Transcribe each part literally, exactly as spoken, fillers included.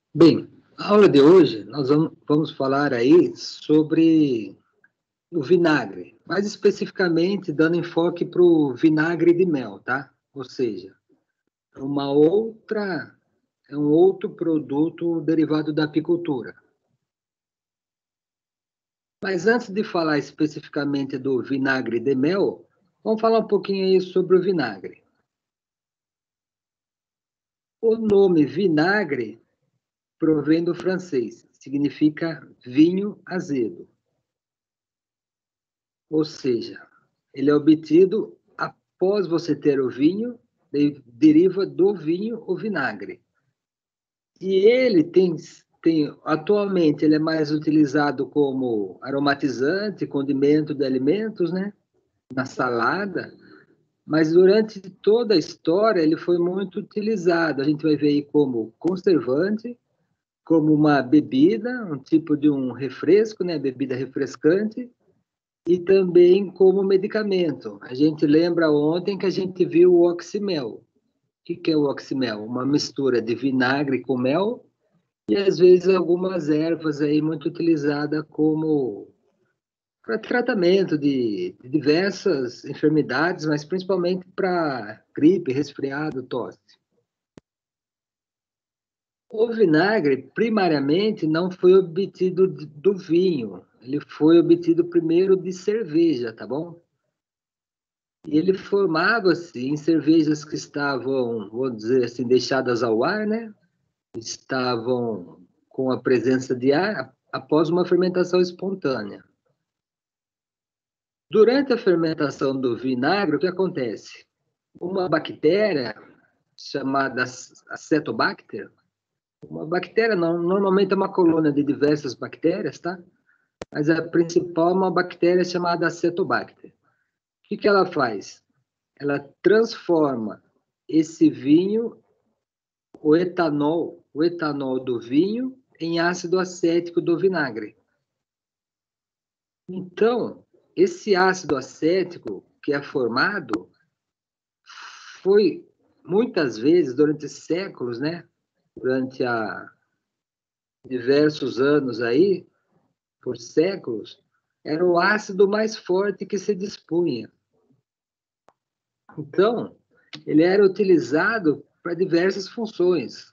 Bem, a aula de hoje nós vamos, vamos falar aí sobre o vinagre, mais especificamente dando enfoque para o vinagre de mel, tá? Ou seja, uma outra, é um outro produto derivado da apicultura. Mas antes de falar especificamente do vinagre de mel, vamos falar um pouquinho aí sobre o vinagre. O nome vinagre provém do francês, significa vinho azedo. Ou seja, ele é obtido após você ter o vinho, deriva do vinho o vinagre. E ele tem, tem, atualmente, ele é mais utilizado como aromatizante, condimento de alimentos, né? Na salada, mas durante toda a história ele foi muito utilizado. A gente vai ver aí como conservante, como uma bebida, um tipo de um refresco, né? Bebida refrescante, e também como medicamento. A gente lembra ontem que a gente viu o oximel. O que, que é o oximel? Uma mistura de vinagre com mel e, às vezes, algumas ervas aí muito utilizada como para tratamento de, de diversas enfermidades, mas principalmente para gripe, resfriado, tosse. O vinagre, primariamente, não foi obtido do vinho, ele foi obtido primeiro de cerveja, tá bom? E ele formava-se em cervejas que estavam, vou dizer assim, deixadas ao ar, né? Estavam com a presença de ar após uma fermentação espontânea. Durante a fermentação do vinagre, o que acontece? Uma bactéria chamada Acetobacter, uma bactéria não, normalmente é uma colônia de diversas bactérias, tá? Mas a principal é uma bactéria chamada Acetobacter. O que, que ela faz? Ela transforma esse vinho, o etanol, o etanol do vinho, em ácido acético do vinagre. Então, esse ácido acético que é formado foi muitas vezes durante séculos, né? Durante a diversos anos aí, por séculos, era o ácido mais forte que se dispunha. Então, ele era utilizado para diversas funções.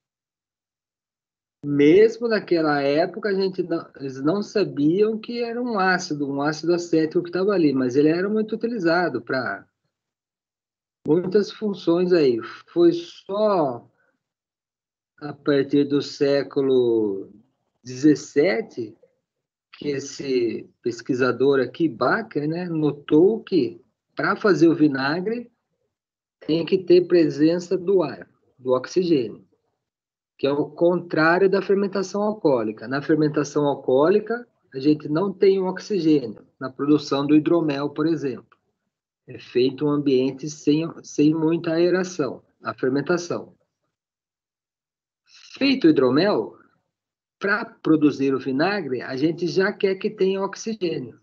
Mesmo naquela época, a gente não, eles não sabiam que era um ácido, um ácido acético que estava ali, mas ele era muito utilizado para muitas funções aí. Foi só a partir do século dezessete que esse pesquisador aqui, Baker, né, notou que para fazer o vinagre tem que ter presença do ar, do oxigênio, que é o contrário da fermentação alcoólica. Na fermentação alcoólica, a gente não tem o oxigênio na produção do hidromel, por exemplo. É feito um ambiente sem, sem muita aeração, a fermentação. Feito o hidromel, para produzir o vinagre, a gente já quer que tenha oxigênio.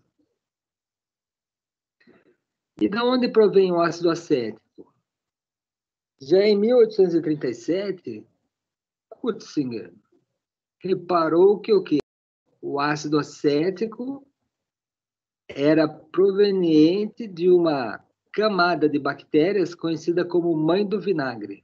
E de onde provém o ácido acético? Já em mil oitocentos e trinta e sete, Kutzinger reparou que o quê? O ácido acético era proveniente de uma camada de bactérias conhecida como mãe do vinagre.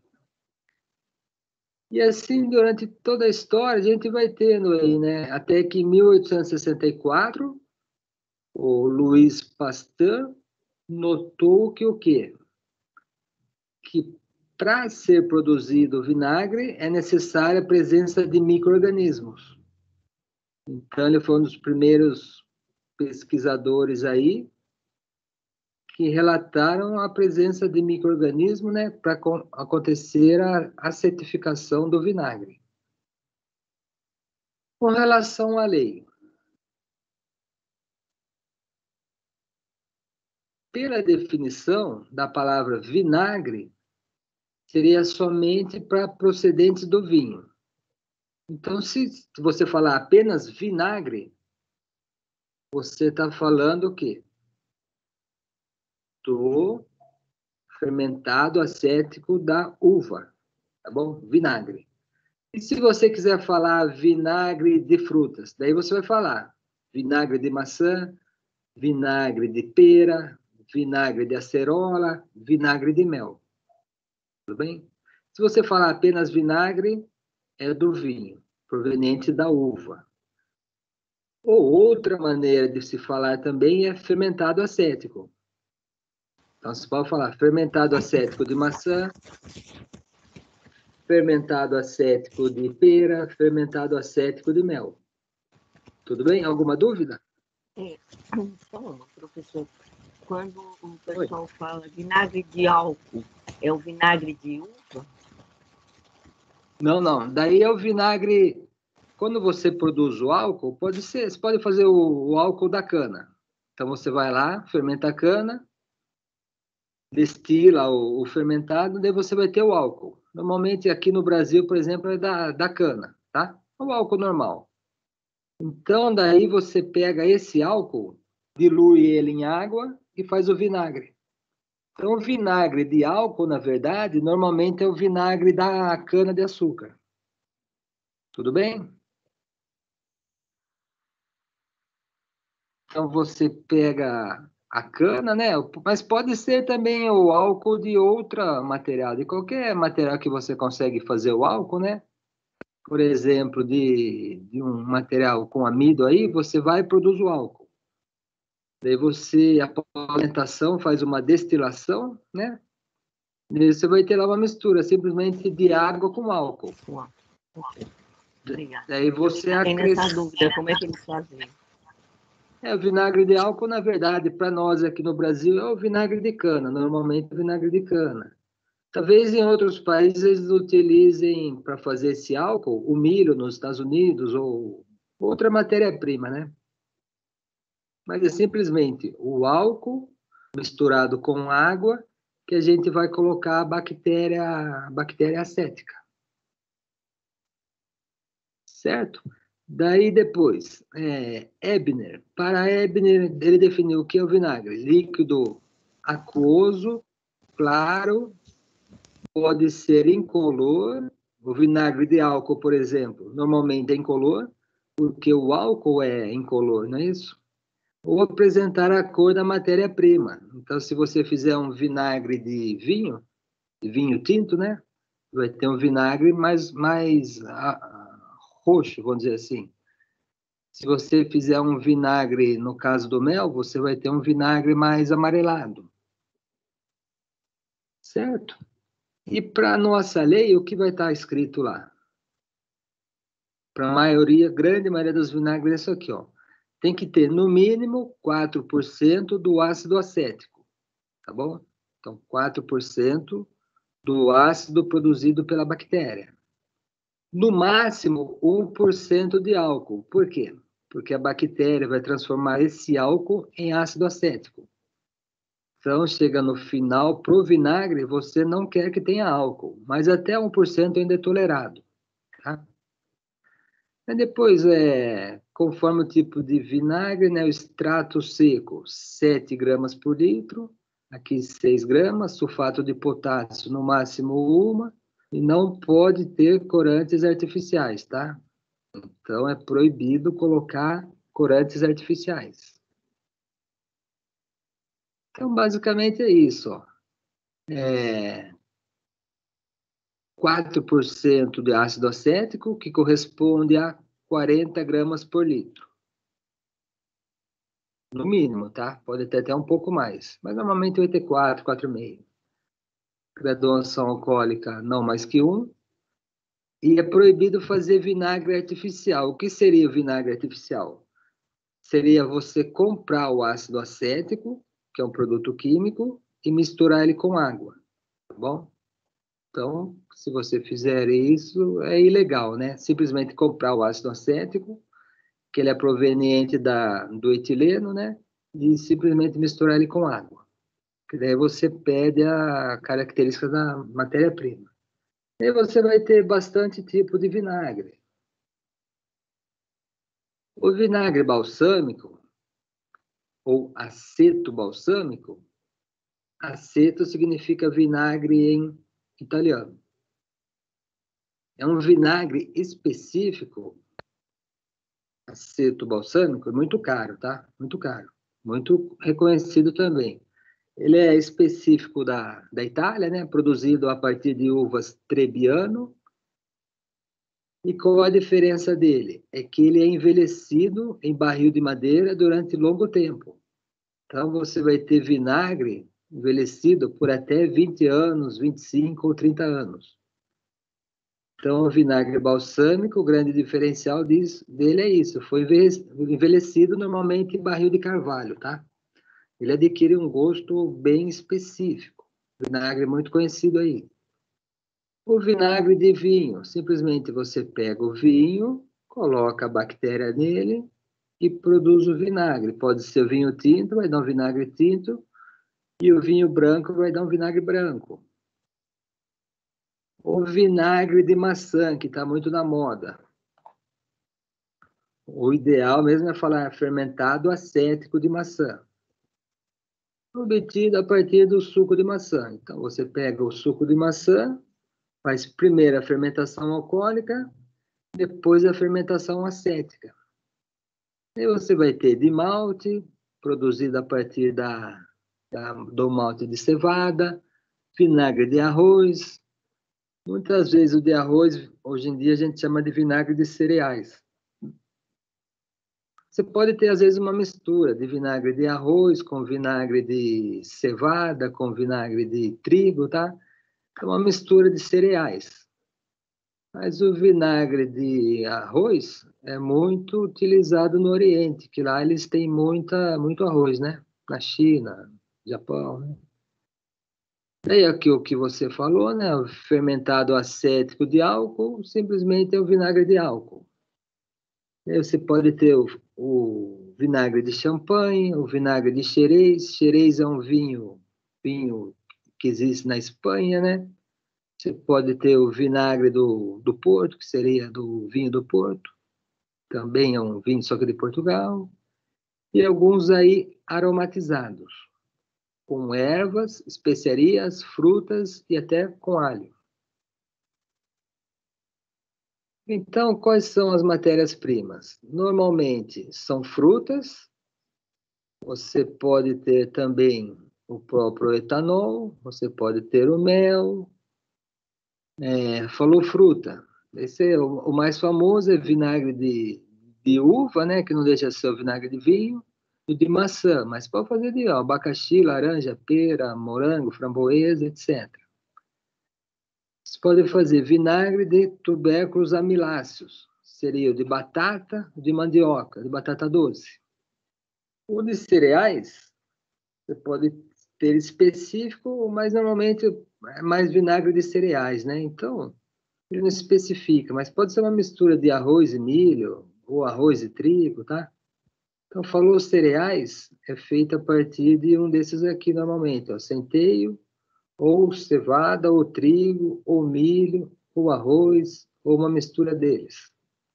E assim, durante toda a história, a gente vai tendo aí, né? Até que em mil oitocentos e sessenta e quatro, o Louis Pasteur notou que o quê? Que para ser produzido o vinagre é necessária a presença de micro-organismos. Então, ele foi um dos primeiros pesquisadores aí que relataram a presença de micro-organismos, né, para acontecer a acetificação do vinagre. Com relação à lei, pela definição da palavra vinagre, seria somente para procedentes do vinho. Então, se você falar apenas vinagre, você está falando o quê? Do fermentado acético da uva, tá bom? Vinagre. E se você quiser falar vinagre de frutas, daí você vai falar vinagre de maçã, vinagre de pera, vinagre de acerola, vinagre de mel. Tudo bem? Se você falar apenas vinagre, é do vinho, proveniente da uva. Ou outra maneira de se falar também é fermentado acético. Então, você pode falar fermentado acético de maçã, fermentado acético de pera, fermentado acético de mel. Tudo bem? Alguma dúvida? É, então, professor, quando o pessoal Oi. fala vinagre de álcool, é o vinagre de uva? Não, não. Daí é o vinagre... Quando você produz o álcool, pode ser, você pode fazer o, o álcool da cana. Então, você vai lá, fermenta a cana, destila o, o fermentado, daí você vai ter o álcool. Normalmente, aqui no Brasil, por exemplo, é da, da cana, tá? O álcool normal. Então, daí você pega esse álcool, dilui ele em água e faz o vinagre. Então, o vinagre de álcool, na verdade, normalmente é o vinagre da cana-de-açúcar. Tudo bem? Então, você pega a cana, né? Mas pode ser também o álcool de outra material, de qualquer material que você consegue fazer o álcool, né? Por exemplo, de, de um material com amido aí, você vai e produz o álcool. Daí você, após a fermentação, faz uma destilação, né? E você vai ter lá uma mistura, simplesmente de água com álcool. Uau. Obrigada. Daí você Eu tenho acrescenta... essa dúvida, como é que eles fazem? É, o vinagre de álcool, na verdade, para nós aqui no Brasil, é o vinagre de cana, normalmente é o vinagre de cana. Talvez em outros países eles utilizem para fazer esse álcool o milho nos Estados Unidos ou outra matéria-prima, né? Mas é simplesmente o álcool misturado com água que a gente vai colocar a bactéria, a bactéria acética. Certo? Daí depois, é, Ebner. Para Ebner, ele definiu o que é o vinagre. Líquido aquoso, claro, pode ser incolor. O vinagre de álcool, por exemplo, normalmente é incolor, porque o álcool é incolor, não é isso? Ou apresentar a cor da matéria-prima. Então, se você fizer um vinagre de vinho, de vinho tinto, né? Vai ter um vinagre mais, mais ah, roxo, vamos dizer assim. Se você fizer um vinagre, no caso do mel, você vai ter um vinagre mais amarelado. Certo? E para nossa lei, o que vai estar escrito lá? Para a maioria, grande maioria dos vinagres é isso aqui, ó. Tem que ter, no mínimo, quatro por cento do ácido acético. Tá bom? Então, quatro por cento do ácido produzido pela bactéria. No máximo, um por cento de álcool. Por quê? Porque a bactéria vai transformar esse álcool em ácido acético. Então, chega no final, pro vinagre, você não quer que tenha álcool, mas até um por cento ainda é tolerado. Tá? E depois, é, conforme o tipo de vinagre, né, o extrato seco, sete gramas por litro, aqui seis gramas, sulfato de potássio, no máximo uma, e não pode ter corantes artificiais, tá? Então, é proibido colocar corantes artificiais. Então, basicamente é isso, ó. É quatro por cento de ácido acético, que corresponde a quarenta gramas por litro. No mínimo, tá? Pode até ter um pouco mais, mas normalmente vai ter quatro, quatro vírgula cinco. Graduação alcoólica, não mais que um. E é proibido fazer vinagre artificial. O que seria o vinagre artificial? Seria você comprar o ácido acético, que é um produto químico, e misturar ele com água, tá bom? Então, se você fizer isso, é ilegal, né? Simplesmente comprar o ácido acético, que ele é proveniente da, do etileno, né? E simplesmente misturar ele com água. Que daí você perde a característica da matéria-prima. E você vai ter bastante tipo de vinagre. O vinagre balsâmico, ou aceto balsâmico, aceto significa vinagre em italiano. é um vinagre específico, aceto balsâmico, é muito caro, tá? Muito caro. Muito reconhecido também. Ele é específico da, da Itália, né? Produzido a partir de uvas Trebbiano. E qual a diferença dele? É que ele é envelhecido em barril de madeira durante longo tempo. Então, você vai ter vinagre envelhecido por até vinte anos, vinte e cinco ou trinta anos. Então, o vinagre balsâmico, o grande diferencial disso, dele é isso. Foi envelhecido normalmente em barril de carvalho, tá? Ele adquire um gosto bem específico. Vinagre muito conhecido aí. O vinagre de vinho, simplesmente você pega o vinho, coloca a bactéria nele e produz o vinagre. Pode ser o vinho tinto, vai dar um vinagre tinto, e o vinho branco vai dar um vinagre branco. O vinagre de maçã, que está muito na moda. O ideal mesmo é falar fermentado acético de maçã. Obtido a partir do suco de maçã. Então, você pega o suco de maçã, faz primeiro a fermentação alcoólica, depois a fermentação acética. E você vai ter de malte, produzido a partir da, da, do malte de cevada, vinagre de arroz. Muitas vezes o de arroz, hoje em dia, a gente chama de vinagre de cereais. Você pode ter, às vezes, uma mistura de vinagre de arroz com vinagre de cevada, com vinagre de trigo, tá? É uma mistura de cereais. Mas o vinagre de arroz é muito utilizado no Oriente, que lá eles têm muita, muito arroz, né? Na China, Japão, né? Daí aqui o que você falou, né? O fermentado acético de álcool, simplesmente é o vinagre de álcool. Aí você pode ter o, o vinagre de champanhe, o vinagre de Xerez. Xerez é um vinho, vinho que existe na Espanha, né? Você pode ter o vinagre do, do Porto, que seria do vinho do Porto. Também é um vinho só que de Portugal. E alguns aí aromatizados, com ervas, especiarias, frutas e até com alho. Então, quais são as matérias-primas? Normalmente são frutas. Você pode ter também o próprio etanol, você pode ter o mel. É, falou fruta. Esse é o, o mais famoso é vinagre de, de uva, né? Que não deixa de ser o vinagre de vinho, e de maçã, mas pode fazer de ó, abacaxi, laranja, pera, morango, framboesa, etcétera. Você pode fazer vinagre de tubérculos amiláceos, seria o de batata, de mandioca, de batata doce. O de cereais, você pode ter específico, mas normalmente é mais vinagre de cereais, né? Então, ele não especifica, mas pode ser uma mistura de arroz e milho, ou arroz e trigo, tá? Então, falou cereais, é feito a partir de um desses aqui normalmente, ó, centeio, ou cevada, ou trigo, ou milho, ou arroz, ou uma mistura deles.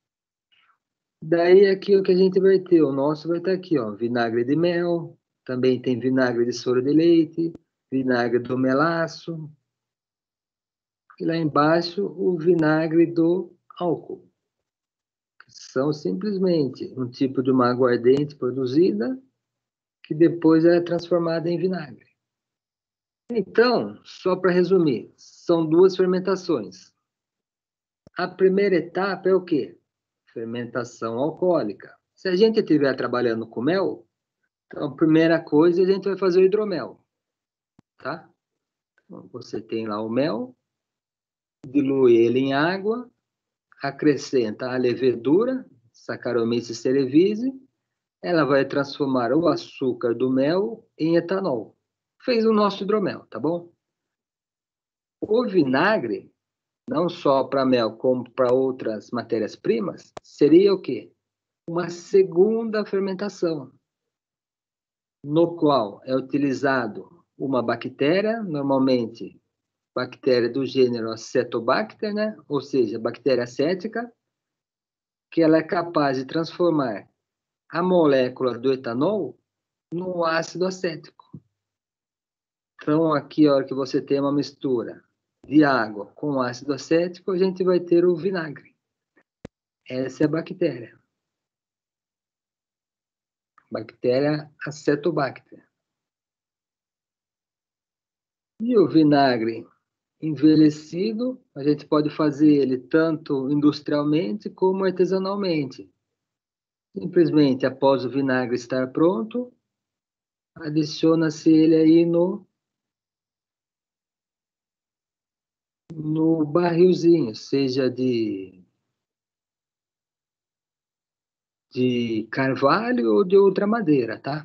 Daí aqui o que a gente vai ter, o nosso vai estar aqui, ó, vinagre de mel, também tem vinagre de soro de leite, vinagre do melaço, e lá embaixo o vinagre do álcool. São simplesmente um tipo de uma aguardente produzida que depois é transformada em vinagre. Então, só para resumir, são duas fermentações. A primeira etapa é o quê? Fermentação alcoólica. Se a gente estiver trabalhando com mel, então a primeira coisa a gente vai fazer o hidromel, tá? Então, você tem lá o mel, dilui ele em água, acrescenta a levedura, Saccharomyces cerevisiae, ela vai transformar o açúcar do mel em etanol. Fez o nosso hidromel, tá bom? O vinagre, não só para mel, como para outras matérias-primas, seria o quê? Uma segunda fermentação, no qual é utilizado uma bactéria, normalmente bactéria do gênero Acetobacter, né? Ou seja, bactéria acética, que ela é capaz de transformar a molécula do etanol no ácido acético. Então, aqui, a hora que você tem uma mistura de água com ácido acético, a gente vai ter o vinagre. Essa é a bactéria. Bactéria Acetobacter. E o vinagre envelhecido, a gente pode fazer ele tanto industrialmente como artesanalmente. Simplesmente, após o vinagre estar pronto, adiciona-se ele aí no, no barrilzinho, seja de, de carvalho ou de outra madeira, tá?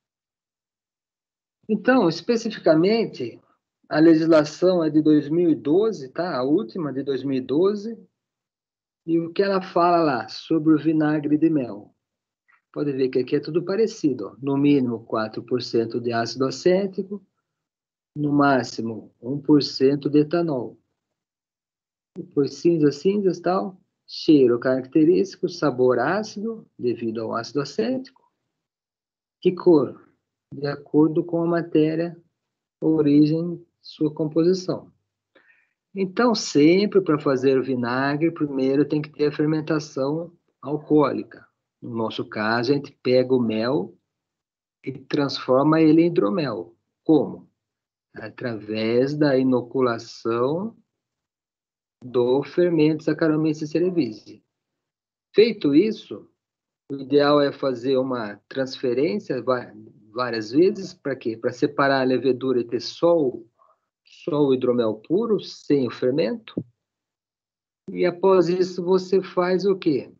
Então, especificamente, a legislação é de dois mil e doze, tá? A última de dois mil e doze. E o que ela fala lá sobre o vinagre de mel? Pode ver que aqui é tudo parecido. Ó. No mínimo quatro por cento de ácido acético, no máximo um por cento de etanol. Depois cinzas, cinzas, tal. Cheiro característico, sabor ácido, devido ao ácido acético. E cor, de acordo com a matéria, origem, sua composição. Então, sempre para fazer o vinagre, primeiro tem que ter a fermentação alcoólica. No nosso caso, a gente pega o mel e transforma ele em hidromel. Como? Através da inoculação do fermento Saccharomyces cerevisiae. Feito isso, o ideal é fazer uma transferência várias vezes. Para quê? Para separar a levedura e ter só o, só o hidromel puro, sem o fermento. E após isso, você faz o quê?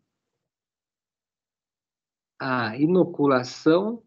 A inoculação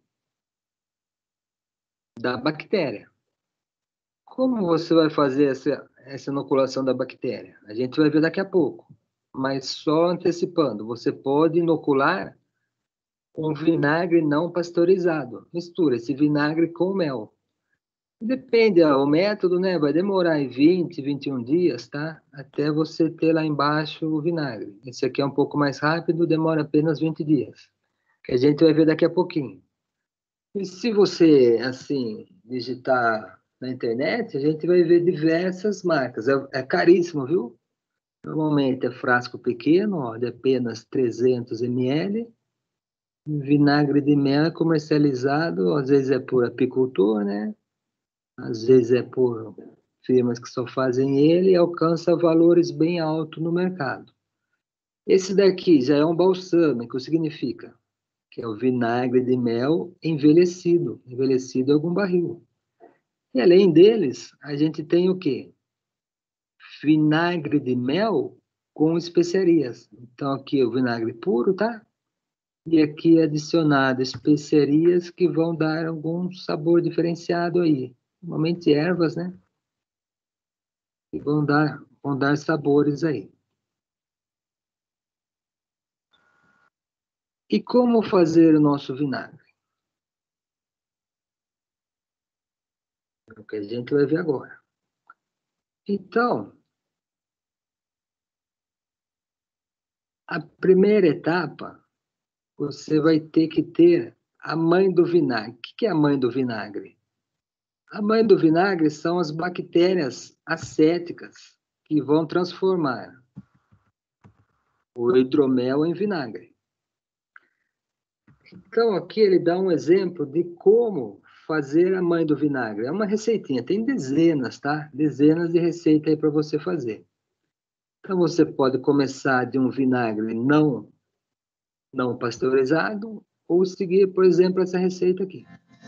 da bactéria. Como você vai fazer essa, essa inoculação da bactéria? A gente vai ver daqui a pouco. Mas só antecipando, você pode inocular com vinagre não pasteurizado. Mistura esse vinagre com mel. Depende, ó, o método, né? Vai demorar em vinte, vinte e um dias, tá? Até você ter lá embaixo o vinagre. Esse aqui é um pouco mais rápido, demora apenas vinte dias. Que a gente vai ver daqui a pouquinho. E se você, assim, digitar na internet, a gente vai ver diversas marcas. É, é caríssimo, viu? Normalmente é frasco pequeno, ó, de apenas trezentos mililitros. Vinagre de mel é comercializado, às vezes é por apicultor, né? Às vezes é por firmas que só fazem ele e alcança valores bem altos no mercado. Esse daqui já é um balsâmico, significa que é o vinagre de mel envelhecido, envelhecido em algum barril. E além deles, a gente tem o quê? Vinagre de mel com especiarias. Então aqui é o vinagre puro, tá? E aqui é adicionado especiarias que vão dar algum sabor diferenciado aí. Normalmente ervas, né? Que vão dar, vão dar sabores aí. E como fazer o nosso vinagre? É o que a gente vai ver agora. Então, a primeira etapa, você vai ter que ter a mãe do vinagre. O que é a mãe do vinagre? A mãe do vinagre são as bactérias acéticas que vão transformar o hidromel em vinagre. Então, aqui ele dá um exemplo de como fazer a mãe do vinagre. É uma receitinha, tem dezenas, tá? Dezenas de receitas aí para você fazer. Então, você pode começar de um vinagre não, não pasteurizado ou seguir, por exemplo, essa receita aqui.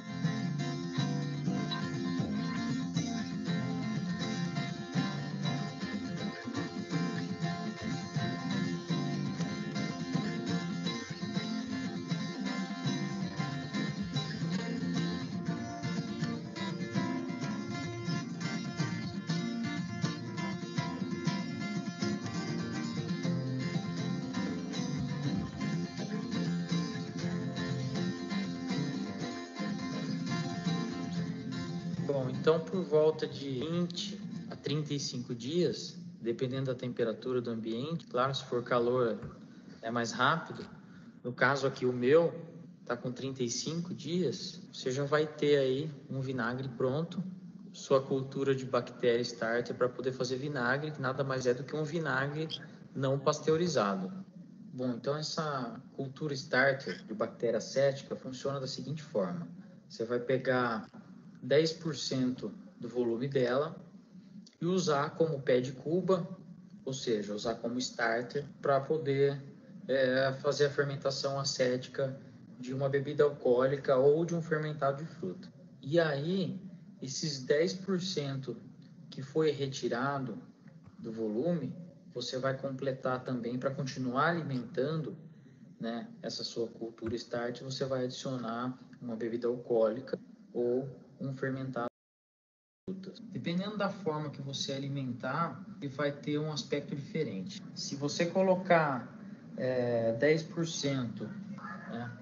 Bom, então por volta de vinte a trinta e cinco dias, dependendo da temperatura do ambiente, claro, se for calor é mais rápido. No caso aqui o meu está com trinta e cinco dias, você já vai ter aí um vinagre pronto sua cultura de bactéria starter para poder fazer vinagre, que nada mais é do que um vinagre não pasteurizado. Bom, então essa cultura starter de bactéria acética funciona da seguinte forma. Você vai pegar dez por cento do volume dela e usar como pé de cuba, ou seja, usar como starter para poder é, fazer a fermentação acética de uma bebida alcoólica ou de um fermentado de fruta. E aí, esses dez por cento que foi retirado do volume, você vai completar também para continuar alimentando, né, essa sua cultura start, você vai adicionar uma bebida alcoólica ou um fermentado de frutas. Dependendo da forma que você alimentar, ele vai ter um aspecto diferente. Se você colocar é, dez por cento, né,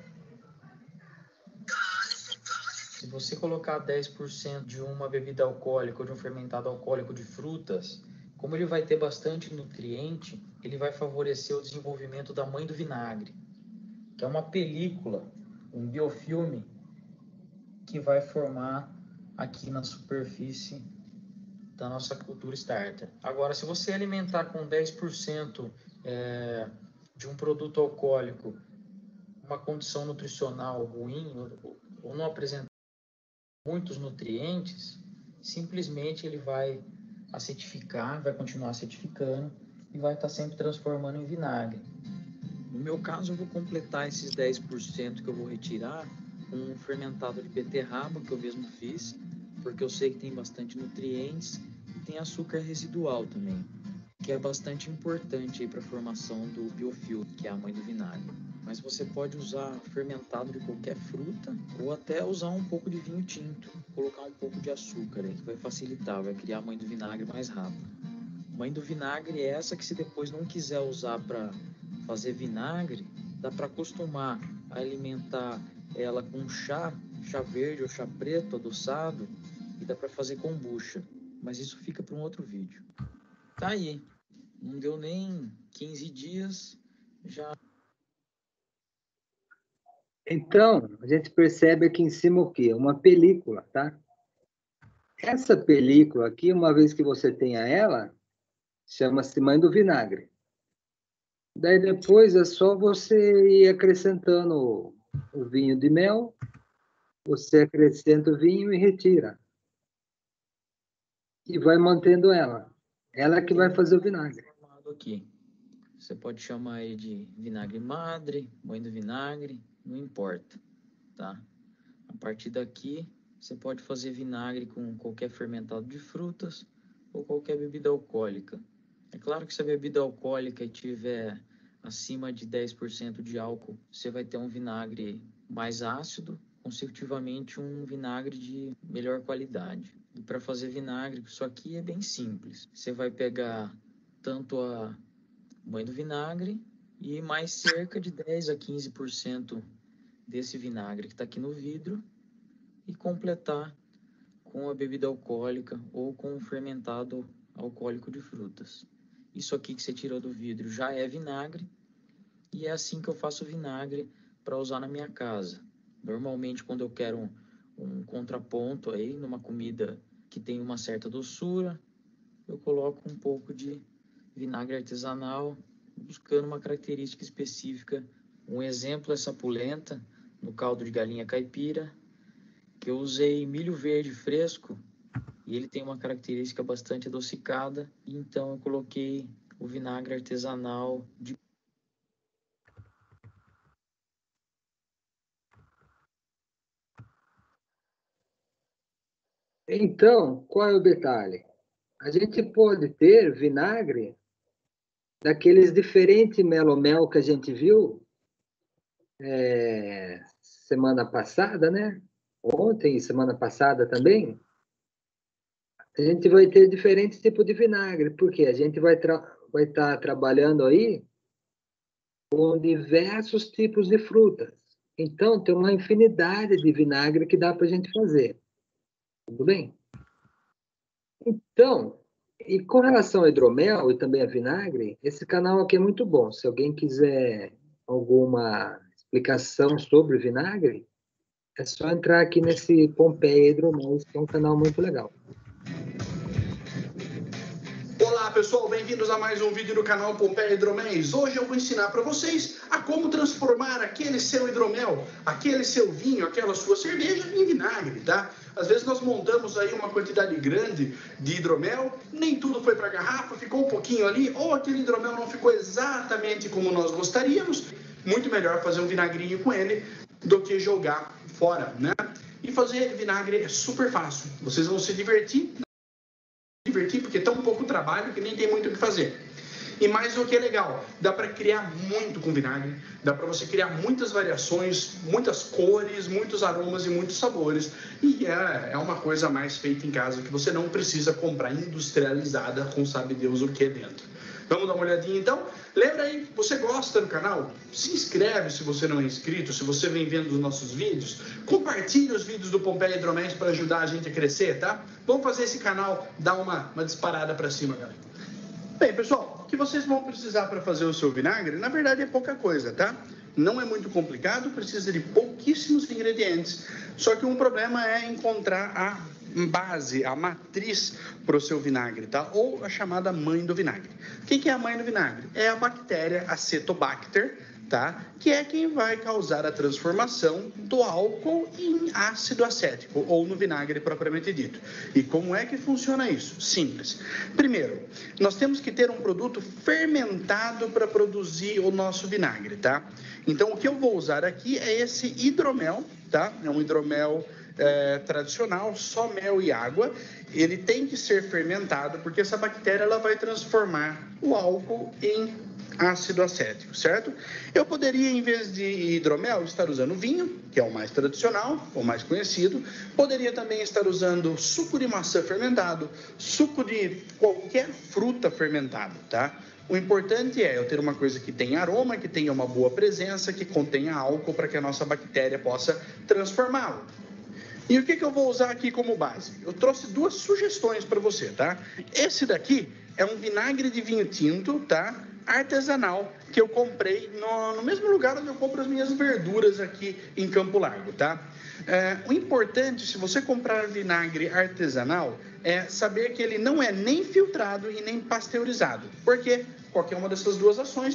se você colocar dez por cento de uma bebida alcoólica ou de um fermentado alcoólico de frutas, como ele vai ter bastante nutriente, ele vai favorecer o desenvolvimento da mãe do vinagre, que é uma película, um biofilme, que vai formar aqui na superfície da nossa cultura starter. Agora, se você alimentar com dez por cento é, de um produto alcoólico, uma condição nutricional ruim, ou, ou não apresentar muitos nutrientes, simplesmente ele vai acetificar, vai continuar acetificando e vai estar sempre transformando em vinagre. No meu caso, eu vou completar esses dez por cento que eu vou retirar com um fermentado de beterraba que eu mesmo fiz, porque eu sei que tem bastante nutrientes e tem açúcar residual também, que é bastante importante para a formação do biofilme, que é a mãe do vinagre. Mas você pode usar fermentado de qualquer fruta ou até usar um pouco de vinho tinto, colocar um pouco de açúcar aí, que vai facilitar, vai criar a mãe do vinagre mais rápido. Mãe do vinagre é essa que, se depois não quiser usar para fazer vinagre, dá para acostumar a alimentar ela com chá, chá verde ou chá preto adoçado, e dá para fazer kombucha, mas isso fica para um outro vídeo. Tá aí, não deu nem quinze dias, já... Então, a gente percebe aqui em cima o quê? Uma película, tá? Essa película aqui, uma vez que você tenha ela, chama-se mãe do vinagre. Daí depois é só você ir acrescentando o vinho de mel, você acrescenta o vinho e retira. E vai mantendo ela. Ela que vai fazer o vinagre. Aqui. Você pode chamar ele de vinagre madre, mãe do vinagre, não importa, tá? A partir daqui, você pode fazer vinagre com qualquer fermentado de frutas ou qualquer bebida alcoólica. É claro que se a bebida alcoólica tiver acima de dez por cento de álcool, você vai ter um vinagre mais ácido, consecutivamente um vinagre de melhor qualidade. E para fazer vinagre, isso aqui é bem simples. Você vai pegar tanto a mãe do vinagre e mais cerca de dez a quinze por cento desse vinagre que está aqui no vidro e completar com a bebida alcoólica ou com o fermentado alcoólico de frutas. Isso aqui que você tirou do vidro já é vinagre e é assim que eu faço vinagre para usar na minha casa. Normalmente, quando eu quero um, um contraponto aí numa comida que tem uma certa doçura, eu coloco um pouco de vinagre artesanal, buscando uma característica específica. Um exemplo é essa polenta no caldo de galinha caipira, que eu usei milho verde fresco e ele tem uma característica bastante adocicada, então eu coloquei o vinagre artesanal de... Então, qual é o detalhe? A gente pode ter vinagre daqueles diferentes melomel que a gente viu é, semana passada, né? Ontem e semana passada também. A gente vai ter diferentes tipos de vinagre, porque a gente vai estar vai tá trabalhando aí com diversos tipos de frutas. Então, tem uma infinidade de vinagre que dá para a gente fazer. Tudo bem? Então, e com relação ao hidromel e também a vinagre, esse canal aqui é muito bom. Se alguém quiser alguma explicação sobre vinagre, é só entrar aqui nesse Pompeia Hidromel, que é um canal muito legal. Olá pessoal, bem-vindos a mais um vídeo do canal Pompeia Hidroméis. Hoje eu vou ensinar para vocês a como transformar aquele seu hidromel, aquele seu vinho, aquela sua cerveja em vinagre, tá? Às vezes nós montamos aí uma quantidade grande de hidromel, nem tudo foi para a garrafa, ficou um pouquinho ali, ou aquele hidromel não ficou exatamente como nós gostaríamos. Muito melhor fazer um vinagrinho com ele do que jogar fora, né? E fazer vinagre é super fácil, vocês vão se divertir. divertir porque tá um pouco trabalho que nem tem muito o que fazer. E mais o que é legal, dá para criar muito com vinagre, dá para você criar muitas variações, muitas cores, muitos aromas e muitos sabores. E é, é uma coisa mais feita em casa que você não precisa comprar industrializada com sabe Deus o que é dentro. Vamos dar uma olhadinha então? Lembra aí, você gosta do canal? Se inscreve se você não é inscrito, se você vem vendo os nossos vídeos. Compartilhe os vídeos do Pompeia Hidroméis para ajudar a gente a crescer, tá? Vamos fazer esse canal dar uma, uma disparada para cima, galera. Bem, pessoal, o que vocês vão precisar para fazer o seu vinagre, na verdade é pouca coisa, tá? Não é muito complicado, precisa de pouquíssimos ingredientes. Só que um problema é encontrar a base, a matriz para o seu vinagre, tá? Ou a chamada mãe do vinagre. O que é a mãe do vinagre? É a bactéria Acetobacter, tá? Que é quem vai causar a transformação do álcool em ácido acético, ou no vinagre propriamente dito. E como é que funciona isso? Simples. Primeiro, nós temos que ter um produto fermentado para produzir o nosso vinagre, tá? Então, o que eu vou usar aqui é esse hidromel, tá? É um hidromel É, tradicional, só mel e água. Ele tem que ser fermentado porque essa bactéria ela vai transformar o álcool em ácido acético, certo? Eu poderia, em vez de hidromel, estar usando vinho, que é o mais tradicional, o mais conhecido. Poderia também estar usando suco de maçã fermentado, suco de qualquer fruta fermentado, tá? O importante é eu ter uma coisa que tenha aroma, que tenha uma boa presença, que contenha álcool para que a nossa bactéria possa transformá-lo. E o que, que eu vou usar aqui como base? Eu trouxe duas sugestões para você, tá? Esse daqui é um vinagre de vinho tinto, tá? Artesanal, que eu comprei no, no mesmo lugar onde eu compro as minhas verduras aqui em Campo Largo, tá? É, o importante, se você comprar vinagre artesanal, é saber que ele não é nem filtrado e nem pasteurizado. Porque qualquer uma dessas duas ações...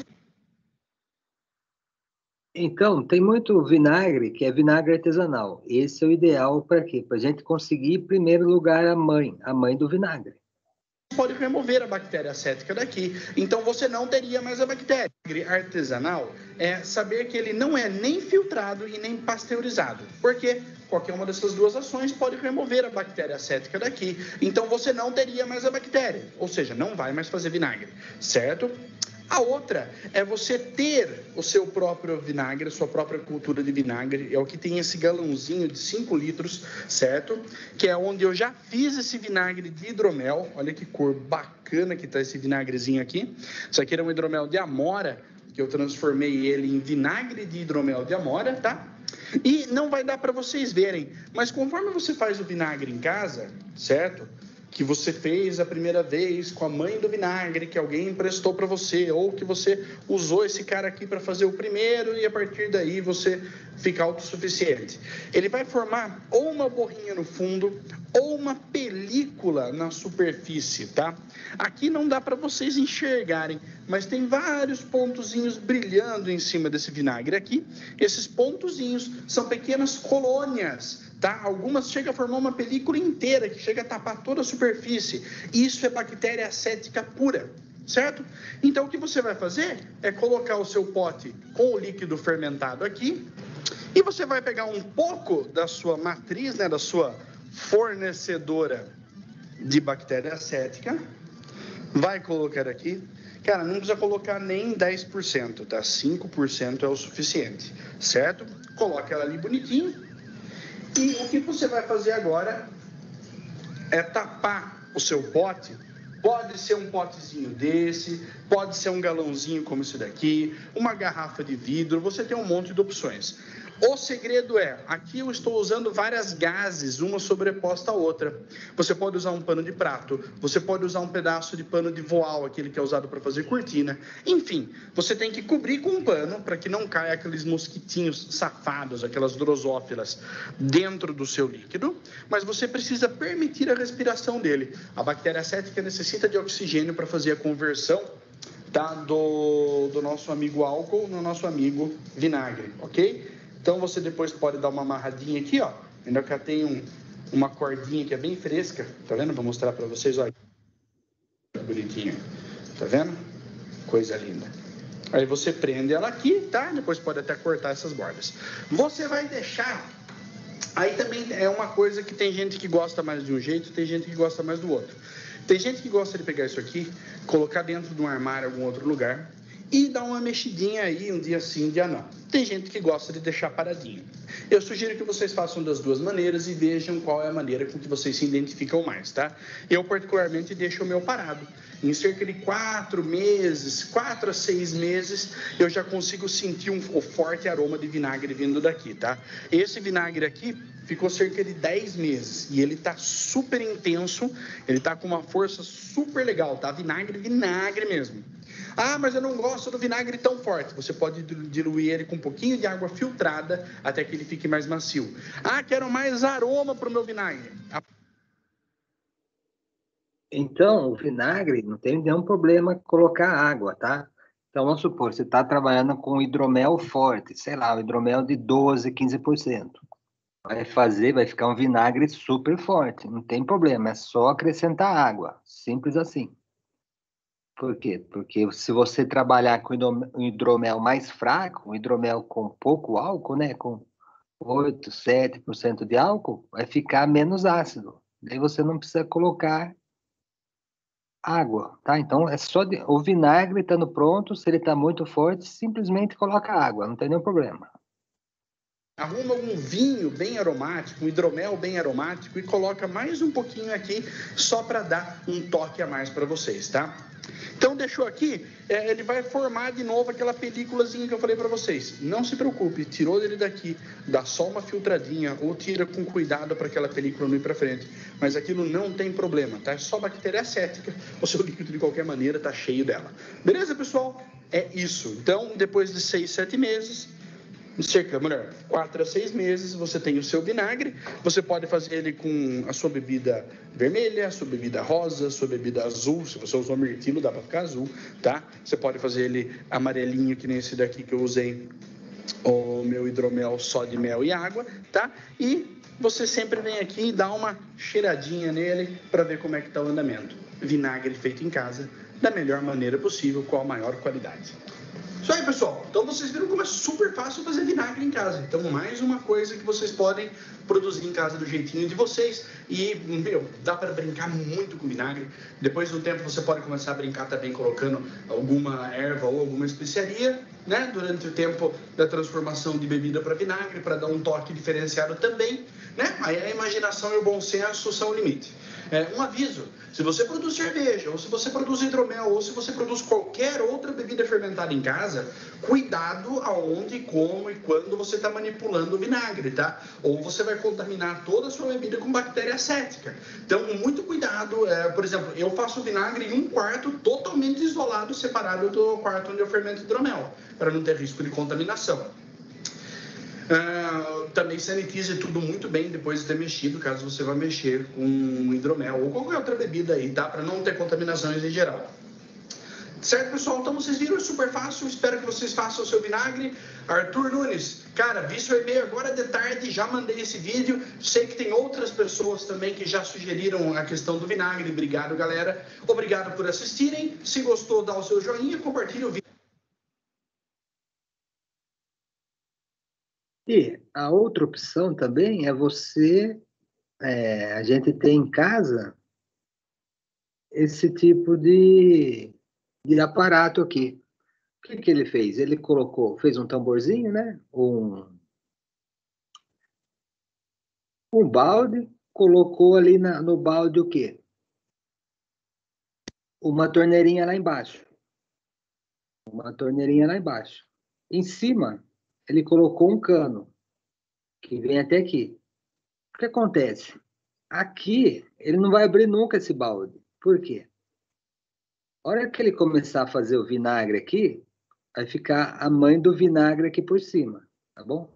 Então, tem muito vinagre que é vinagre artesanal. Esse é o ideal para quê? Para a gente conseguir, em primeiro lugar, a mãe, a mãe do vinagre. Pode remover a bactéria acética daqui, então você não teria mais a bactéria. Artesanal é saber que ele não é nem filtrado e nem pasteurizado, porque qualquer uma dessas duas ações pode remover a bactéria acética daqui, então você não teria mais a bactéria, ou seja, não vai mais fazer vinagre, certo? A outra é você ter o seu próprio vinagre, a sua própria cultura de vinagre. É o que tem esse galãozinho de cinco litros, certo? Que é onde eu já fiz esse vinagre de hidromel. Olha que cor bacana que tá esse vinagrezinho aqui. Isso aqui era um hidromel de amora, que eu transformei ele em vinagre de hidromel de amora, tá? E não vai dar para vocês verem, mas conforme você faz o vinagre em casa, certo? Que você fez a primeira vez com a mãe do vinagre, que alguém emprestou para você, ou que você usou esse cara aqui para fazer o primeiro e a partir daí você fica autossuficiente. Ele vai formar ou uma borrinha no fundo ou uma película na superfície, tá? Aqui não dá para vocês enxergarem, mas tem vários pontozinhos brilhando em cima desse vinagre aqui. Esses pontozinhos são pequenas colônias, tá? Algumas chegam a formar uma película inteira, que chega a tapar toda a superfície. Isso é bactéria acética pura, certo? Então, o que você vai fazer é colocar o seu pote com o líquido fermentado aqui, e você vai pegar um pouco da sua matriz, né, da sua fornecedora de bactéria acética, vai colocar aqui. Cara, não precisa colocar nem dez por cento, tá? cinco por cento é o suficiente, certo? Coloca ela ali bonitinho. E o que você vai fazer agora é tapar o seu pote. Pode ser um potezinho desse, pode ser um galãozinho como esse daqui, uma garrafa de vidro, você tem um monte de opções. O segredo é, aqui eu estou usando várias gases, uma sobreposta à outra. Você pode usar um pano de prato, você pode usar um pedaço de pano de voal, aquele que é usado para fazer cortina. Enfim, você tem que cobrir com um pano para que não caia aqueles mosquitinhos safados, aquelas drosófilas dentro do seu líquido, mas você precisa permitir a respiração dele. A bactéria acética necessita de oxigênio para fazer a conversão, tá, do, do nosso amigo álcool no nosso amigo vinagre, ok? Então, você depois pode dar uma amarradinha aqui, ó. Ainda que tem um, uma cordinha que é bem fresca, tá vendo? Vou mostrar para vocês, olha. Bonitinho, tá vendo? Coisa linda. Aí você prende ela aqui, tá? Depois pode até cortar essas bordas. Você vai deixar... Aí também é uma coisa que tem gente que gosta mais de um jeito, tem gente que gosta mais do outro. Tem gente que gosta de pegar isso aqui, colocar dentro de um armário em algum outro lugar e dar uma mexidinha aí, um dia sim, um dia não. Tem gente que gosta de deixar paradinho. Eu sugiro que vocês façam das duas maneiras e vejam qual é a maneira com que vocês se identificam mais, tá? Eu, particularmente, deixo o meu parado. Em cerca de quatro meses, quatro a seis meses, eu já consigo sentir um, um forte aroma de vinagre vindo daqui, tá? Esse vinagre aqui ficou cerca de dez meses e ele tá super intenso, ele tá com uma força super legal, tá? Vinagre, vinagre mesmo. Ah, mas eu não gosto do vinagre tão forte. Você pode diluir ele com um pouquinho de água filtrada até que ele fique mais macio. Ah, quero mais aroma para o meu vinagre. Então, o vinagre não tem nenhum problema colocar água, tá? Então, vamos supor, você está trabalhando com hidromel forte, sei lá, um hidromel de doze, quinze por cento. Vai fazer, vai ficar um vinagre super forte, não tem problema, é só acrescentar água, simples assim. Por quê? Porque se você trabalhar com um hidromel mais fraco, um hidromel com pouco álcool, né, com oito, sete por cento de álcool, vai ficar menos ácido. Daí você não precisa colocar água, tá? Então, é só de... o vinagre estando pronto, se ele está muito forte, simplesmente coloca água, não tem nenhum problema. Arruma um vinho bem aromático, um hidromel bem aromático e coloca mais um pouquinho aqui só para dar um toque a mais para vocês, tá? Então, deixou aqui, é, ele vai formar de novo aquela películazinha que eu falei para vocês. Não se preocupe, tirou ele daqui, dá só uma filtradinha ou tira com cuidado para aquela película não ir para frente. Mas aquilo não tem problema, tá? É só bactéria acética, o seu líquido de qualquer maneira tá cheio dela. Beleza, pessoal? É isso. Então, depois de seis, sete meses... cerca, mulher, quatro a seis meses, você tem o seu vinagre, você pode fazer ele com a sua bebida vermelha, a sua bebida rosa, a sua bebida azul, se você usou mirtilo, dá para ficar azul, tá? Você pode fazer ele amarelinho, que nem esse daqui que eu usei, o meu hidromel só de mel e água, tá? E você sempre vem aqui e dá uma cheiradinha nele para ver como é que tá o andamento. Vinagre feito em casa, da melhor maneira possível, com a maior qualidade. Isso aí, pessoal. Então, vocês viram como é super fácil fazer vinagre em casa. Então, mais uma coisa que vocês podem produzir em casa do jeitinho de vocês. E, meu, dá para brincar muito com vinagre. Depois do tempo, você pode começar a brincar também colocando alguma erva ou alguma especiaria, né? Durante o tempo da transformação de bebida para vinagre, para dar um toque diferenciado também, né? Aí a imaginação e o bom senso são o limite. É, um aviso, se você produz cerveja, ou se você produz hidromel, ou se você produz qualquer outra bebida fermentada em casa, cuidado aonde, como e quando você está manipulando o vinagre, tá? Ou você vai contaminar toda a sua bebida com bactéria acética. Então, muito cuidado. É, por exemplo, eu faço vinagre em um quarto totalmente isolado, separado do quarto onde eu fermento hidromel, para não ter risco de contaminação. Uh, também sanitize tudo muito bem depois de ter mexido, caso você vá mexer com hidromel ou qualquer outra bebida aí, tá? Para não ter contaminações em geral. Certo, pessoal? Então vocês viram, é super fácil. Espero que vocês façam o seu vinagre. Arthur Nunes, cara, vi seu e-mail agora de tarde, já mandei esse vídeo. Sei que tem outras pessoas também que já sugeriram a questão do vinagre. Obrigado, galera. Obrigado por assistirem. Se gostou, dá o seu joinha, compartilha o vídeo. E a outra opção também é você, é, a gente tem em casa esse tipo de, de aparato aqui. O que que ele fez? Ele colocou, fez um tamborzinho, né? Um, um balde, colocou ali na, no balde o quê? Uma torneirinha lá embaixo. Uma torneirinha lá embaixo. Em cima, ele colocou um cano. que vem até aqui. O que acontece? Aqui, ele não vai abrir nunca esse balde. Por quê? A hora que ele começar a fazer o vinagre aqui, vai ficar a mãe do vinagre aqui por cima, tá bom?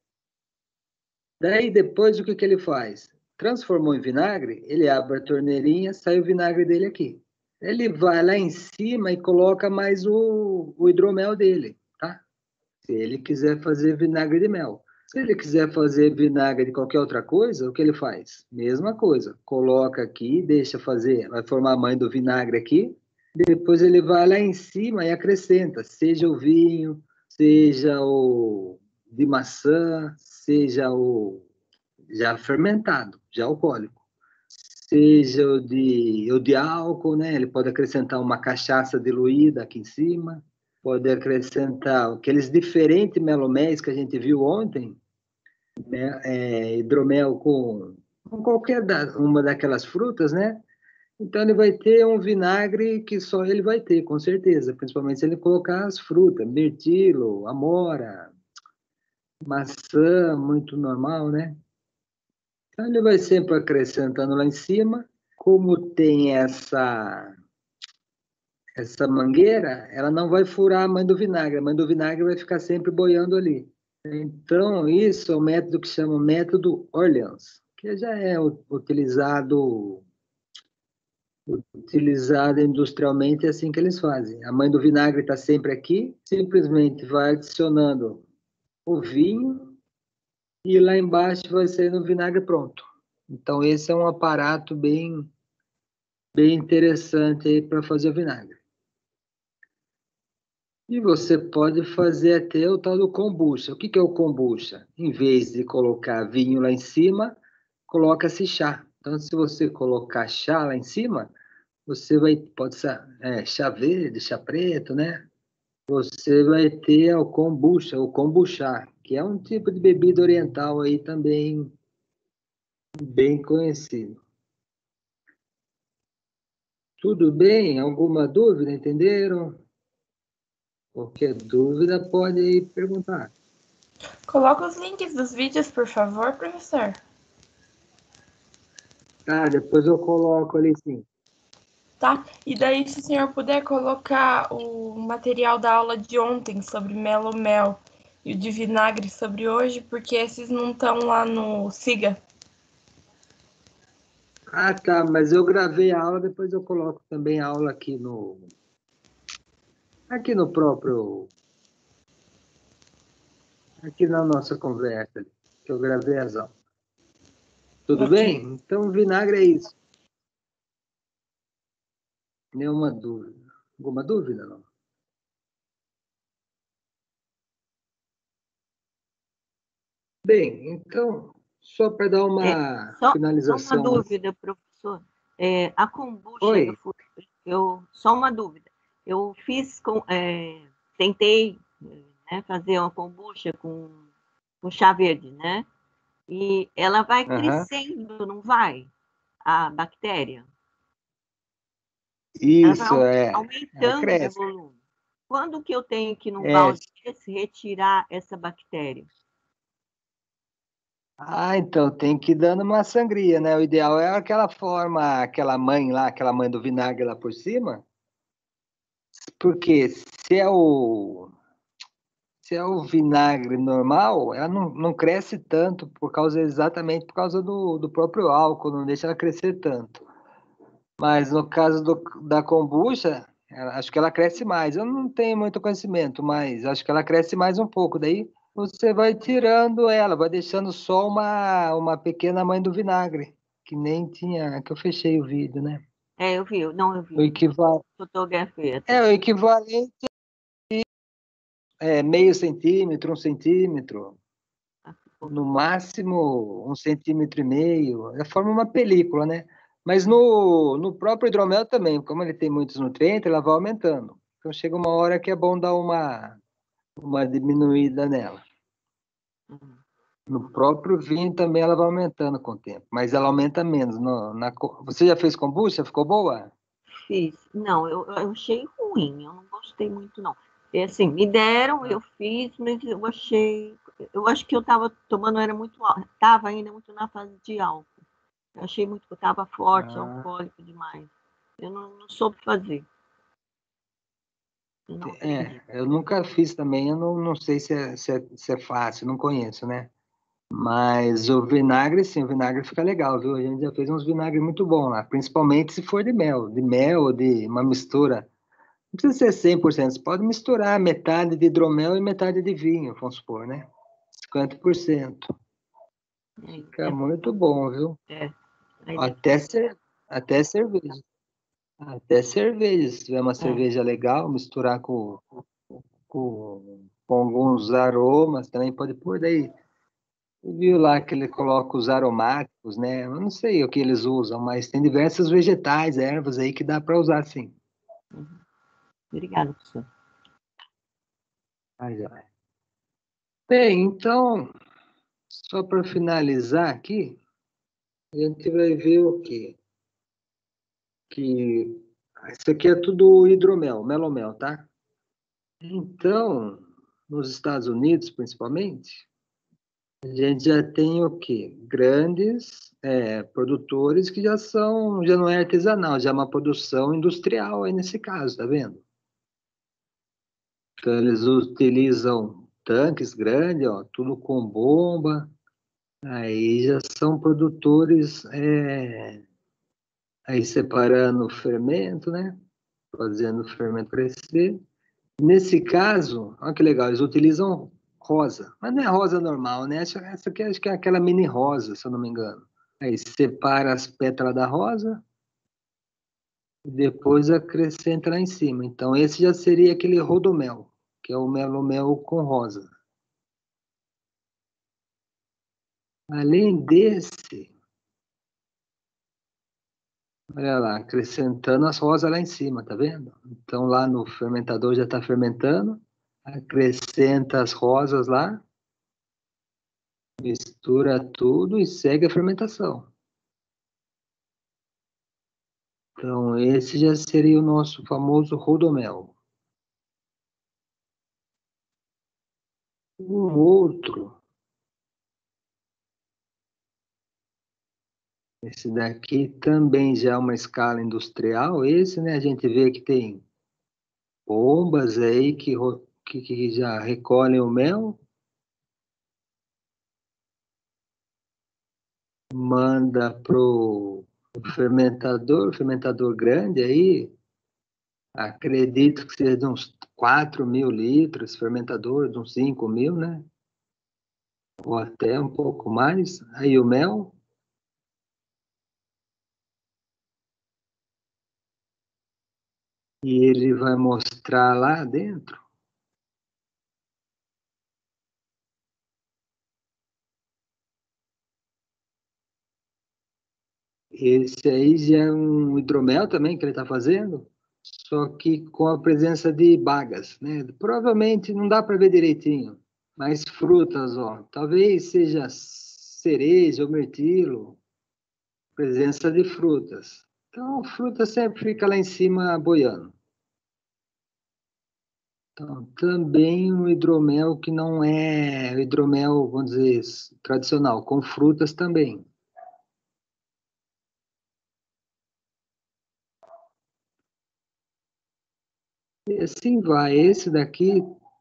Daí, depois, o que, que ele faz? Transformou em vinagre, ele abre a torneirinha, sai o vinagre dele aqui. Ele vai lá em cima e coloca mais o, o hidromel dele, tá? Se ele quiser fazer vinagre de mel. Se ele quiser fazer vinagre de qualquer outra coisa, o que ele faz? Mesma coisa. Coloca aqui, deixa fazer, vai formar a mãe do vinagre aqui. Depois ele vai lá em cima e acrescenta, seja o vinho, seja o de maçã, seja o já fermentado, já alcoólico, seja o de, o de álcool, né? Ele pode acrescentar uma cachaça diluída aqui em cima, pode acrescentar aqueles diferentes meloméis que a gente viu ontem, né? É, hidromel com, com qualquer da, uma daquelas frutas, né? Então ele vai ter um vinagre que só ele vai ter, com certeza, principalmente se ele colocar as frutas, mirtilo, amora, maçã, muito normal, né? Então ele vai sempre acrescentando lá em cima. Como tem essa essa mangueira, ela não vai furar a mãe do vinagre, a mãe do vinagre vai ficar sempre boiando ali. Então isso é o método que chama método Orleans, que já é utilizado utilizado industrialmente, é assim que eles fazem. A mãe do vinagre está sempre aqui, simplesmente vai adicionando o vinho e lá embaixo vai saindo o vinagre pronto. Então esse é um aparato bem, bem interessante para fazer o vinagre. E você pode fazer até o tal do kombucha. O que, que é o kombucha? Em vez de colocar vinho lá em cima, coloca-se chá. Então se você colocar chá lá em cima, você vai, pode ser é, chá verde, chá preto, né? Você vai ter o kombucha, o kombucha, que é um tipo de bebida oriental aí também bem conhecido. Tudo bem? Alguma dúvida? Entenderam? Qualquer dúvida pode aí perguntar. Coloca os links dos vídeos, por favor, professor. Tá, depois eu coloco ali sim. Tá? E daí, se o senhor puder colocar o material da aula de ontem sobre melomel e o de vinagre sobre hoje, porque esses não estão lá no Siga. Ah, tá, mas eu gravei a aula, depois eu coloco também a aula aqui no... Aqui no próprio... Aqui na nossa conversa, que eu gravei as aulas. Tudo Ok. bem? Então, vinagre é isso. Nenhuma dúvida. Alguma dúvida, não? Bem, então, só para dar uma É, só, finalização... Só uma dúvida, professor. É, a kombucha, Oi. eu, fui, eu, só uma dúvida. Eu fiz, com, é, tentei né, fazer uma kombucha com, com chá verde, né? E ela vai Uhum. crescendo, não vai? A bactéria. Isso, ela vai é. aumentando Ela de cresce. volume. Quando que eu tenho que, num É. balde desse, retirar essa bactéria? Ah, então tem que ir dando uma sangria, né? O ideal é aquela forma, aquela mãe lá, aquela mãe do vinagre lá por cima. Porque se é o, se é o vinagre normal, ela não, não cresce tanto, por causa exatamente por causa do, do próprio álcool, não deixa ela crescer tanto. Mas no caso do, da kombucha, ela, acho que ela cresce mais. Eu não tenho muito conhecimento, mas acho que ela cresce mais um pouco. Daí você vai tirando ela, vai deixando só uma, uma pequena mãe do vinagre, que nem tinha, que eu fechei o vídeo, né? É, eu vi, não, eu vi. O equival... Fotografia. É, o equivalente é meio centímetro, um centímetro, no máximo um centímetro e meio. Ela forma uma película, né? Mas no, no próprio hidromel também, como ele tem muitos nutrientes, ela vai aumentando. Então chega uma hora que é bom dar uma, uma diminuída nela. No próprio vinho também ela vai aumentando com o tempo, mas ela aumenta menos. No, na, você já fez kombucha? Ficou boa? Fiz. Não, eu, eu achei ruim, eu não gostei muito, não. É assim, me deram, eu fiz, mas eu achei eu acho que eu estava tomando, era muito, estava ainda muito na fase de álcool. Eu achei muito, eu estava forte, Ah. alcoólico demais. Eu não, não soube fazer. Eu não aprendi. É, eu nunca fiz também, eu não, não sei se é, se, é, se é fácil, não conheço, né? Mas o vinagre, sim, o vinagre fica legal, viu? A gente já fez uns vinagres muito bons lá, principalmente se for de mel, de mel ou de uma mistura. Não precisa ser cem por cento, você pode misturar metade de hidromel e metade de vinho, vamos supor, né? cinquenta por cento. Fica É, muito bom, viu? é, é, Até, cer até cerveja. Até cerveja, se tiver uma cerveja legal, misturar com, com, com alguns aromas, também pode pôr daí. Viu lá que ele coloca os aromáticos, né? Eu não sei o que eles usam, mas tem diversos vegetais, ervas aí que dá para usar, sim. Uhum. Obrigada, professor. Ah, já. Bem, então, só para finalizar aqui, a gente vai ver o quê? Que isso aqui é tudo hidromel, melomel, tá? Então, nos Estados Unidos, principalmente, a gente já tem o quê? Grandes é, produtores que já são, já não é artesanal, já é uma produção industrial aí nesse caso, tá vendo? Então, eles utilizam tanques grandes, ó, tudo com bomba, aí já são produtores, é, aí separando o fermento, né? Fazendo o fermento crescer. Nesse caso, olha que legal, eles utilizam rosa, mas não é rosa normal, né? Essa, essa aqui acho que é aquela mini rosa, se eu não me engano. Aí separa as pétalas da rosa e depois acrescenta lá em cima. Então esse já seria aquele rodomel, que é o melomel com rosa. Além desse, olha lá, acrescentando as rosas lá em cima, tá vendo? Então lá no fermentador já está fermentando, acrescenta as rosas lá, mistura tudo e segue a fermentação. Então, esse já seria o nosso famoso rodomel. Um outro, esse daqui também já é uma escala industrial. Esse, né, a gente vê que tem bombas aí que, que, que já recolhem o mel, manda pro fermentador, fermentador grande aí, acredito que seja de uns quatro mil litros, fermentador de uns cinco mil, né? Ou até um pouco mais. Aí o mel, e ele vai mostrar lá dentro. Esse aí já é um hidromel também que ele está fazendo, só que com a presença de bagas, né? Provavelmente não dá para ver direitinho, mas frutas, ó, talvez seja cereja ou mirtilo, presença de frutas. Então, a fruta sempre fica lá em cima boiando. Então, também um hidromel que não é o hidromel, vamos dizer, tradicional, com frutas também. E assim vai. Esse daqui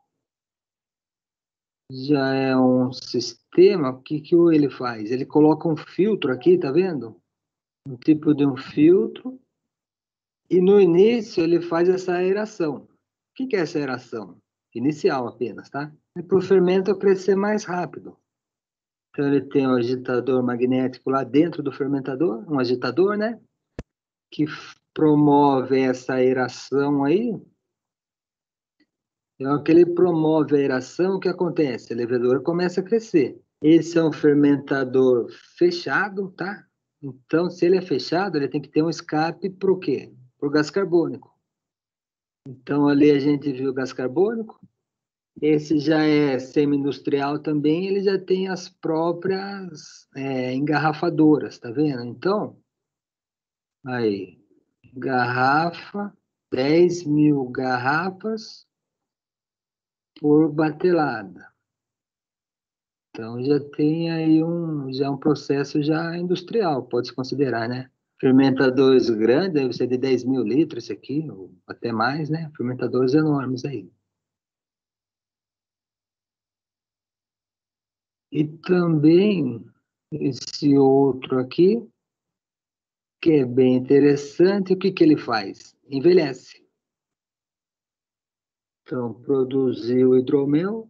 já é um sistema. O que, que ele faz? Ele coloca um filtro aqui, tá vendo? Um tipo de um filtro. E no início ele faz essa aeração. O que, que é essa aeração? Inicial apenas, tá? É para o fermento crescer mais rápido. Então ele tem um agitador magnético lá dentro do fermentador, um agitador, né? Que promove essa aeração aí. Então, que ele promove a aeração, o que acontece? A levedura começa a crescer. Esse é um fermentador fechado, tá? Então, se ele é fechado, ele tem que ter um escape para o quê? Para o gás carbônico. Então, ali a gente viu o gás carbônico. Esse já é semi-industrial também, ele já tem as próprias é, engarrafadoras, tá vendo? Então, aí, garrafa, dez mil garrafas por batelada. Então já tem aí um, já um processo já industrial, pode-se considerar, né? Fermentadores grandes, deve ser de dez mil litros esse aqui, ou até mais, né? Fermentadores enormes aí. E também esse outro aqui, que é bem interessante, o que, que ele faz? Envelhece. Então, produziu hidromel,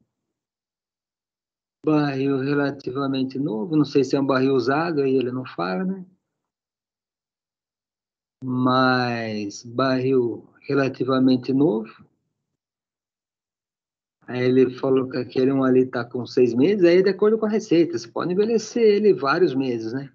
barril relativamente novo, não sei se é um barril usado, aí ele não fala, né? Mas barril relativamente novo. Aí ele falou que aquele um ali está com seis meses, aí de acordo com a receita, você pode envelhecer ele vários meses, né?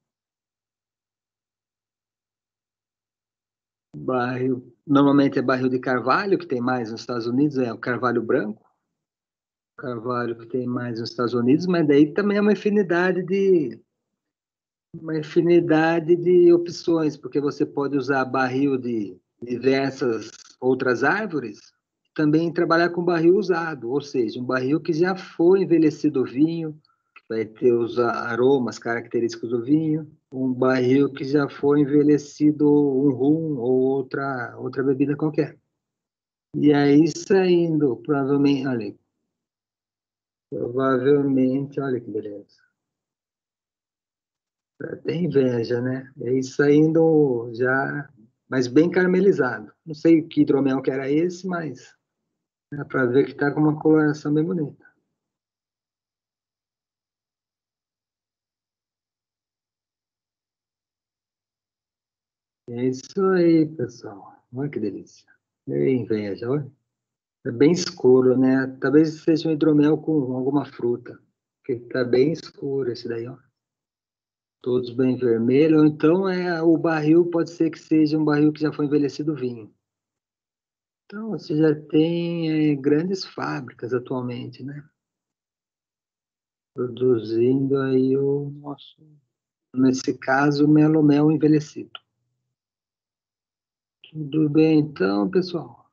Barril, normalmente é barril de carvalho, que tem mais nos Estados Unidos, é o carvalho branco. Carvalho que tem mais nos Estados Unidos, mas daí também é uma infinidade de uma infinidade de opções, porque você pode usar barril de diversas outras árvores, também trabalhar com barril usado, ou seja, um barril que já foi envelhecido o vinho, vai ter os aromas característicos do vinho, um barril que já foi envelhecido um rum ou outra, outra bebida qualquer. E aí saindo, provavelmente, olha, provavelmente, olha que beleza. Tem inveja, né? É isso saindo já, mas bem caramelizado. Não sei que hidromel que era esse, mas dá para ver que está com uma coloração bem bonita. É isso aí, pessoal. Olha que delícia. É inveja, olha. É bem escuro, né? Talvez seja um hidromel com alguma fruta, porque está bem escuro esse daí, ó. Todos bem vermelhos. Ou então é, o barril pode ser que seja um barril que já foi envelhecido o vinho. Então, você já tem é, grandes fábricas atualmente, né? Produzindo aí o nosso, nesse caso, melomel envelhecido. Tudo bem, então, pessoal?